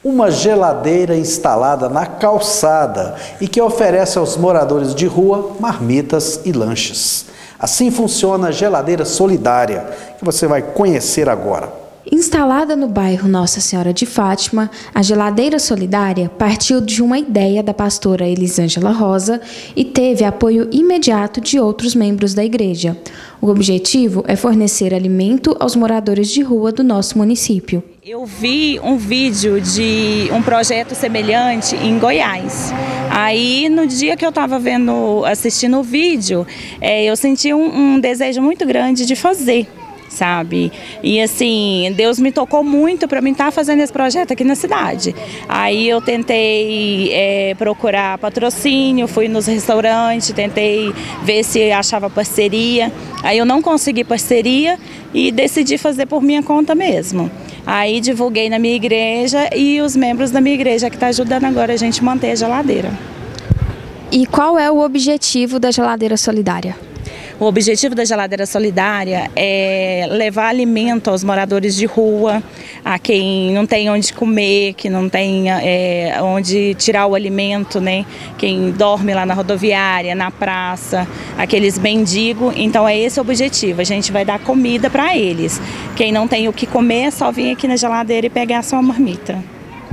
Uma geladeira instalada na calçada e que oferece aos moradores de rua marmitas e lanches. Assim funciona a geladeira solidária, que você vai conhecer agora. Instalada no bairro Nossa Senhora de Fátima, a geladeira solidária partiu de uma ideia da pastora Elisângela Rosa e teve apoio imediato de outros membros da igreja. O objetivo é fornecer alimento aos moradores de rua do nosso município. Eu vi um vídeo de um projeto semelhante em Goiás. Aí, no dia que eu estava assistindo o vídeo, eu senti um desejo muito grande de fazer, sabe? E assim, Deus me tocou muito para mim estar fazendo esse projeto aqui na cidade. Aí eu tentei procurar patrocínio, fui nos restaurantes, tentei ver se achava parceria. Aí eu não consegui parceria e decidi fazer por minha conta mesmo. Aí divulguei na minha igreja e os membros da minha igreja que estão ajudando agora a gente manter a geladeira. E qual é o objetivo da geladeira solidária? O objetivo da geladeira solidária é levar alimento aos moradores de rua, a quem não tem onde comer, que não tem onde tirar o alimento, né? Quem dorme lá na rodoviária, na praça, aqueles mendigos. Então é esse o objetivo, a gente vai dar comida para eles. Quem não tem o que comer é só vir aqui na geladeira e pegar a sua marmita.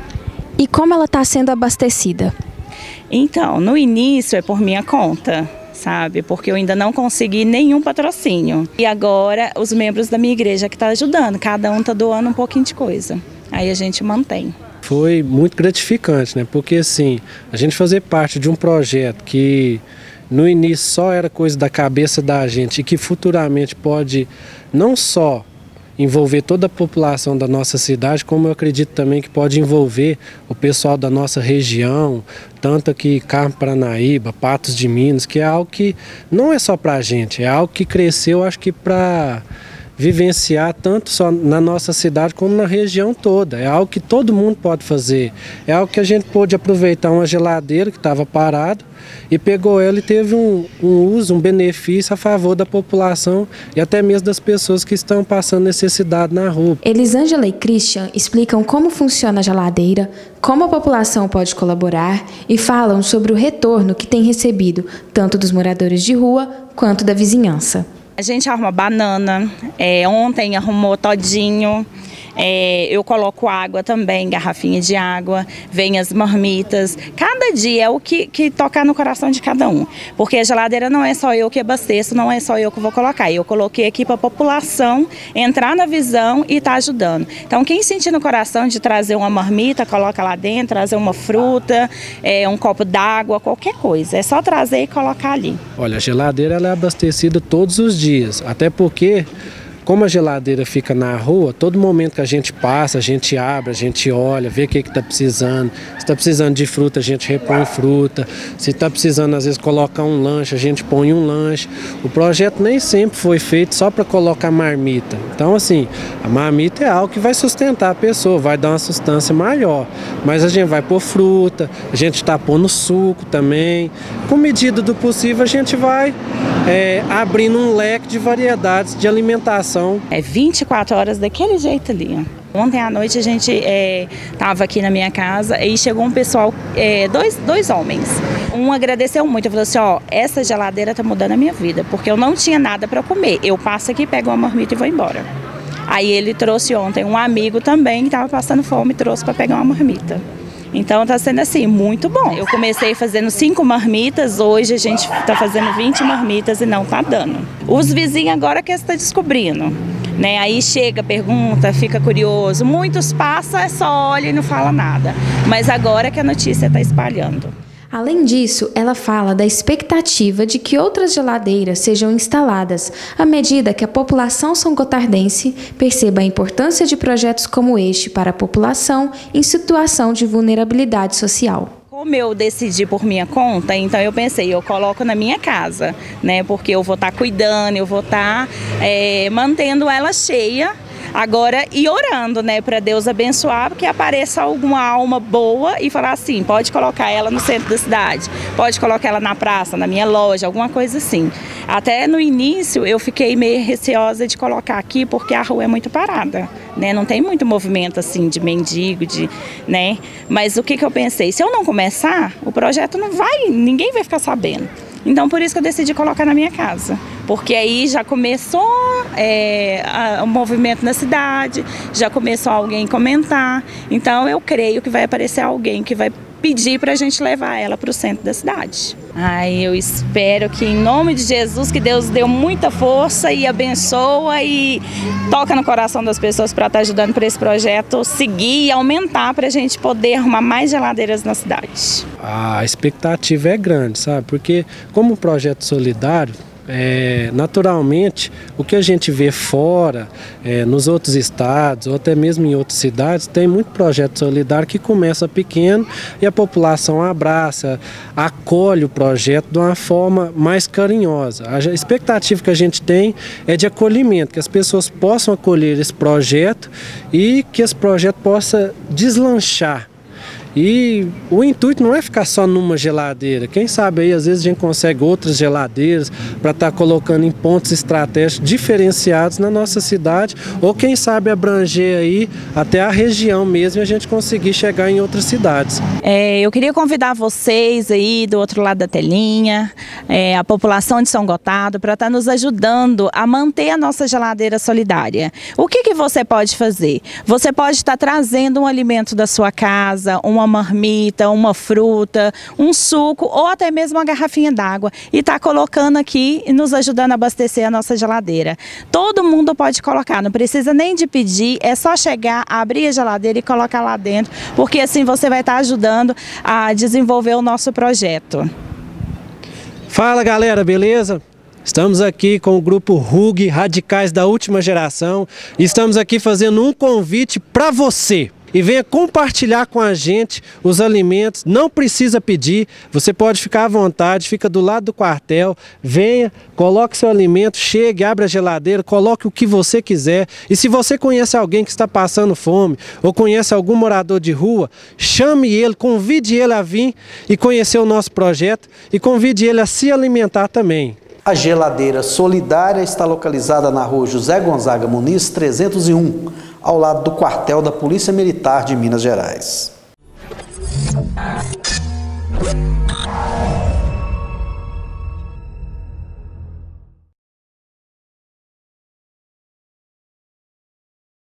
E como ela está sendo abastecida? Então, no início é por minha conta, sabe? Porque eu ainda não consegui nenhum patrocínio. E agora os membros da minha igreja que estão ajudando, cada um está doando um pouquinho de coisa. Aí a gente mantém. Foi muito gratificante, né? Porque assim, a gente fazer parte de um projeto que no início só era coisa da cabeça da gente e que futuramente pode não só envolver toda a população da nossa cidade, como eu acredito também que pode envolver o pessoal da nossa região, tanto aqui Carmo Paranaíba, Patos de Minas, que é algo que não é só para a gente, é algo que cresceu, acho que para vivenciar tanto só na nossa cidade como na região toda. É algo que todo mundo pode fazer. É algo que a gente pôde aproveitar uma geladeira que estava parada e pegou ela e teve um uso, um benefício a favor da população e até mesmo das pessoas que estão passando necessidade na rua. Elisângela e Christian explicam como funciona a geladeira, como a população pode colaborar e falam sobre o retorno que tem recebido tanto dos moradores de rua quanto da vizinhança. A gente arruma banana, ontem arrumou todinho, eu coloco água também, garrafinha de água, vem as marmitas. Cada dia é o que tocar no coração de cada um. Porque a geladeira não é só eu que abasteço, não é só eu que vou colocar. Eu coloquei aqui para a população entrar na visão e estar ajudando. Então quem sentir no coração de trazer uma marmita, coloca lá dentro, trazer uma fruta, um copo d'água, qualquer coisa. É só trazer e colocar ali. Olha, a geladeira ela é abastecida todos os dias, até porque como a geladeira fica na rua, todo momento que a gente passa, a gente abre, a gente olha, vê o que está precisando. Se está precisando de fruta, a gente repõe fruta. Se está precisando, às vezes, colocar um lanche, a gente põe um lanche. O projeto nem sempre foi feito só para colocar marmita. Então, assim, a marmita é algo que vai sustentar a pessoa, vai dar uma sustância maior. Mas a gente vai pôr fruta, a gente está pondo suco também. Com medida do possível, a gente vai abrindo um leque de variedades de alimentação. É 24 horas daquele jeito ali. Ontem à noite a gente estava aqui na minha casa e chegou um pessoal, dois homens. Um agradeceu muito, falou assim, essa geladeira está mudando a minha vida, porque eu não tinha nada para comer. Eu passo aqui, pego uma marmita e vou embora. Aí ele trouxe ontem um amigo também que estava passando fome e trouxe para pegar uma marmita. Então está sendo assim, muito bom. Eu comecei fazendo 5 marmitas, hoje a gente está fazendo 20 marmitas e não está dando. Os vizinhos agora que estão descobrindo, né? Aí chega, pergunta, fica curioso. Muitos passam, só olha e não fala nada. Mas agora que a notícia está espalhando. Além disso, ela fala da expectativa de que outras geladeiras sejam instaladas à medida que a população são-gotardense perceba a importância de projetos como este para a população em situação de vulnerabilidade social. Como eu decidi por minha conta, então eu pensei, eu coloco na minha casa, né? Porque eu vou estar cuidando, eu vou estar mantendo ela cheia Agora, e orando, né, para Deus abençoar, porque apareça alguma alma boa e falar assim, pode colocar ela no centro da cidade, pode colocar ela na praça, na minha loja, alguma coisa assim. Até no início eu fiquei meio receosa de colocar aqui, porque a rua é muito parada, né, não tem muito movimento assim de mendigo, né, mas o que eu pensei, se eu não começar, o projeto não vai, ninguém vai ficar sabendo. Então, por isso que eu decidi colocar na minha casa, porque aí já começou o movimento na cidade, já começou alguém comentar, então eu creio que vai aparecer alguém que vai pedir para a gente levar ela para o centro da cidade. Eu espero que, em nome de Jesus, que Deus dê muita força e abençoa e toca no coração das pessoas para estar ajudando para esse projeto seguir e aumentar para a gente poder arrumar mais geladeiras na cidade. A expectativa é grande, sabe? Porque como um projeto solidário, naturalmente, o que a gente vê fora, nos outros estados ou até mesmo em outras cidades, tem muito projeto solidário que começa pequeno e a população abraça, acolhe o projeto de uma forma mais carinhosa. A expectativa que a gente tem é de acolhimento, que as pessoas possam acolher esse projeto e que esse projeto possa deslanchar. E o intuito não é ficar só numa geladeira. Quem sabe aí às vezes a gente consegue outras geladeiras para estar colocando em pontos estratégicos diferenciados na nossa cidade, ou quem sabe abranger aí até a região mesmo e a gente conseguir chegar em outras cidades. Eu queria convidar vocês aí do outro lado da telinha, a população de São Gotardo, para estar nos ajudando a manter a nossa geladeira solidária. O que você pode fazer? Você pode estar trazendo um alimento da sua casa, uma marmita, uma fruta, um suco ou até mesmo uma garrafinha d'água e tá colocando aqui e nos ajudando a abastecer a nossa geladeira. Todo mundo pode colocar, não precisa nem de pedir, é só chegar, abrir a geladeira e colocar lá dentro, porque assim você vai estar ajudando a desenvolver o nosso projeto. Fala galera, beleza? Estamos aqui com o grupo RUG, Radicais da Última Geração, e estamos aqui fazendo um convite para você. E venha compartilhar com a gente os alimentos, não precisa pedir, você pode ficar à vontade, fica do lado do quartel, venha, coloque seu alimento, chegue, abra a geladeira, coloque o que você quiser. E se você conhece alguém que está passando fome ou conhece algum morador de rua, chame ele, convide ele a vir e conhecer o nosso projeto e convide ele a se alimentar também. A geladeira solidária está localizada na rua José Gonzaga Muniz, 301, ao lado do quartel da Polícia Militar de Minas Gerais.